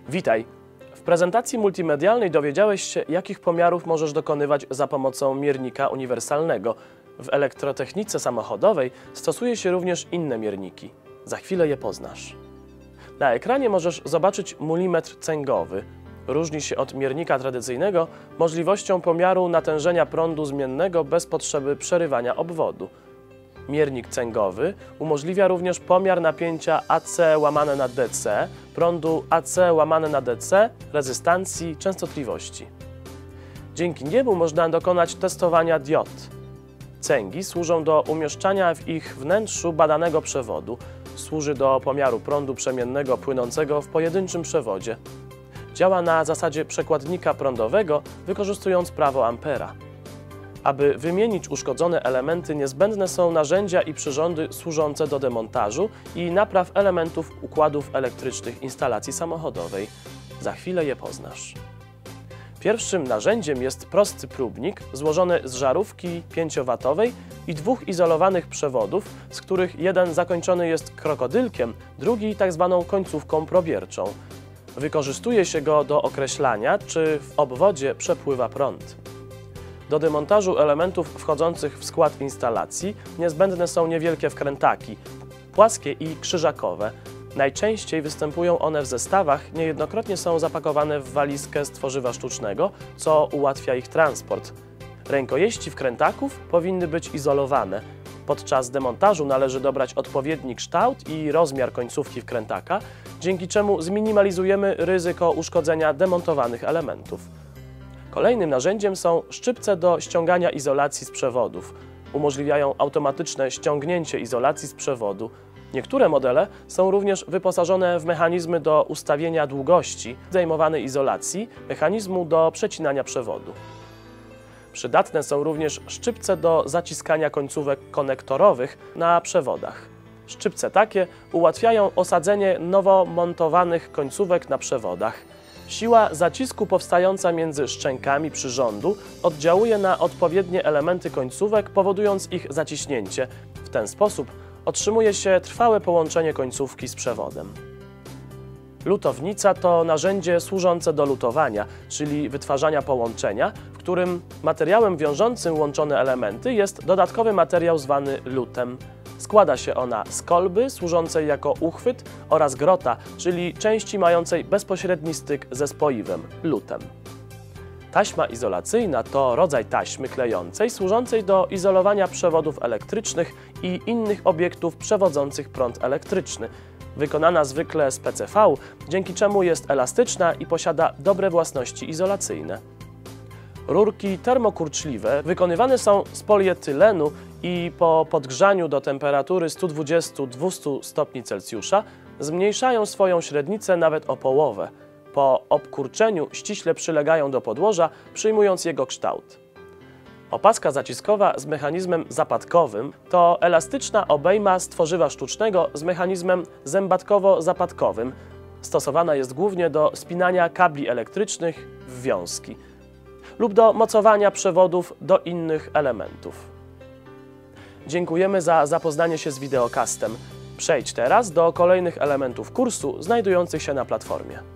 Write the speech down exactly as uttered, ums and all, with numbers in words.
Witaj! W prezentacji multimedialnej dowiedziałeś się, jakich pomiarów możesz dokonywać za pomocą miernika uniwersalnego. W elektrotechnice samochodowej stosuje się również inne mierniki. Za chwilę je poznasz. Na ekranie możesz zobaczyć mulimetr cęgowy. Różni się od miernika tradycyjnego możliwością pomiaru natężenia prądu zmiennego bez potrzeby przerywania obwodu. Miernik cęgowy umożliwia również pomiar napięcia A C łamane na D C, prądu A C łamane na D C, rezystancji, częstotliwości. Dzięki niemu można dokonać testowania diod. Cęgi służą do umieszczania w ich wnętrzu badanego przewodu. Służy do pomiaru prądu przemiennego płynącego w pojedynczym przewodzie. Działa na zasadzie przekładnika prądowego, wykorzystując prawo Ampera. Aby wymienić uszkodzone elementy, niezbędne są narzędzia i przyrządy służące do demontażu i napraw elementów układów elektrycznych instalacji samochodowej. Za chwilę je poznasz. Pierwszym narzędziem jest prosty próbnik złożony z żarówki pięciowatowej i dwóch izolowanych przewodów, z których jeden zakończony jest krokodylkiem, drugi tak zwaną końcówką probierczą. Wykorzystuje się go do określania, czy w obwodzie przepływa prąd. Do demontażu elementów wchodzących w skład instalacji niezbędne są niewielkie wkrętaki, płaskie i krzyżakowe. Najczęściej występują one w zestawach, niejednokrotnie są zapakowane w walizkę z tworzywa sztucznego, co ułatwia ich transport. Rękojeści wkrętaków powinny być izolowane. Podczas demontażu należy dobrać odpowiedni kształt i rozmiar końcówki wkrętaka, dzięki czemu zminimalizujemy ryzyko uszkodzenia demontowanych elementów. Kolejnym narzędziem są szczypce do ściągania izolacji z przewodów. Umożliwiają automatyczne ściągnięcie izolacji z przewodu. Niektóre modele są również wyposażone w mechanizmy do ustawienia długości zdejmowanej izolacji, mechanizmu do przecinania przewodu. Przydatne są również szczypce do zaciskania końcówek konektorowych na przewodach. Szczypce takie ułatwiają osadzenie nowo montowanych końcówek na przewodach. Siła zacisku powstająca między szczękami przyrządu oddziałuje na odpowiednie elementy końcówek, powodując ich zaciśnięcie. W ten sposób otrzymuje się trwałe połączenie końcówki z przewodem. Lutownica to narzędzie służące do lutowania, czyli wytwarzania połączenia, w którym materiałem wiążącym łączone elementy jest dodatkowy materiał zwany lutem. Składa się ona z kolby służącej jako uchwyt oraz grota, czyli części mającej bezpośredni styk ze spoiwem, lutem. Taśma izolacyjna to rodzaj taśmy klejącej służącej do izolowania przewodów elektrycznych i innych obiektów przewodzących prąd elektryczny. Wykonana zwykle z P C V, dzięki czemu jest elastyczna i posiada dobre własności izolacyjne. Rurki termokurczliwe wykonywane są z polietylenu i po podgrzaniu do temperatury sto dwadzieścia do dwustu stopni Celsjusza zmniejszają swoją średnicę nawet o połowę. Po obkurczeniu ściśle przylegają do podłoża, przyjmując jego kształt. Opaska zaciskowa z mechanizmem zapadkowym to elastyczna obejma z tworzywa sztucznego z mechanizmem zębatkowo-zapadkowym. Stosowana jest głównie do spinania kabli elektrycznych w wiązki lub do mocowania przewodów do innych elementów. Dziękujemy za zapoznanie się z wideokastem. Przejdź teraz do kolejnych elementów kursu znajdujących się na platformie.